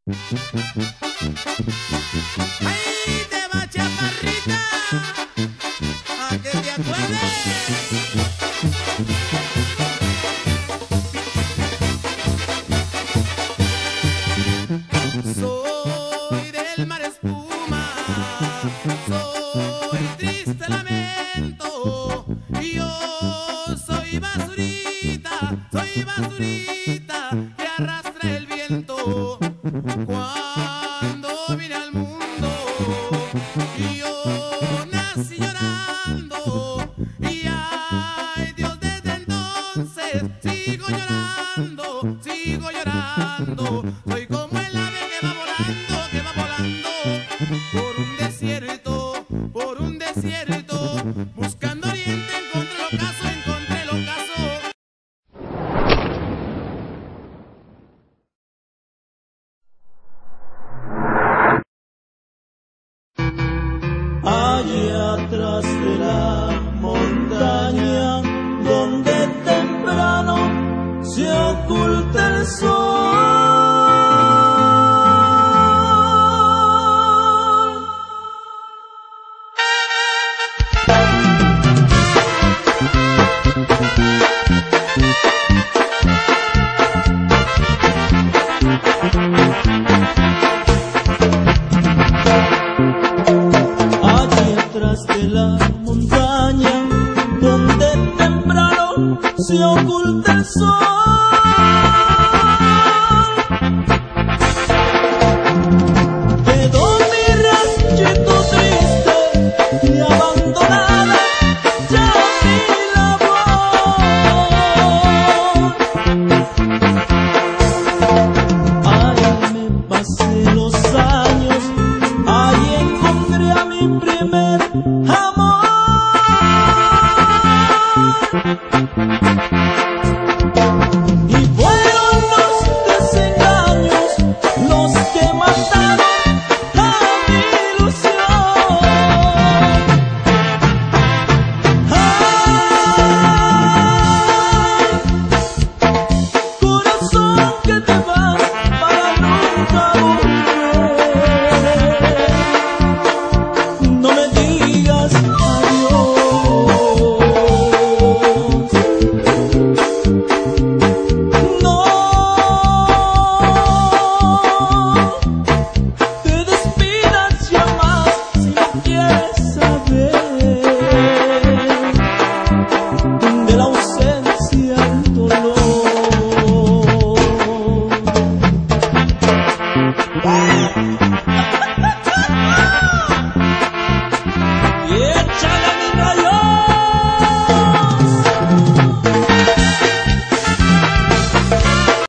Ahí te va, chaparrita, a que te acuerdes. Soy del mar espuma, soy triste lamento, y yo soy basurita que arrastra el viento. Cuando vine al mundo y yo nací llorando, y ay Dios, desde entonces sigo llorando, sigo llorando. Soy como el ave que va volando por un desierto, buscando oriente, encontré el ocaso, encontré el ocaso. Allá atrás de la montaña, donde temprano se oculta el sol, de la montaña, donde temprano se oculta el sol. Quedó mi ranchito triste y abandonada ya mi labor. Ahí me pasé los años, ahí encontré a mi primer amor. Y fueron los desengaños los que mataron a mi ilusión. Ay, corazón que te vas para nunca volver. No me digas adiós. No te despidas ya más si no quieres saber de la ausencia del dolor.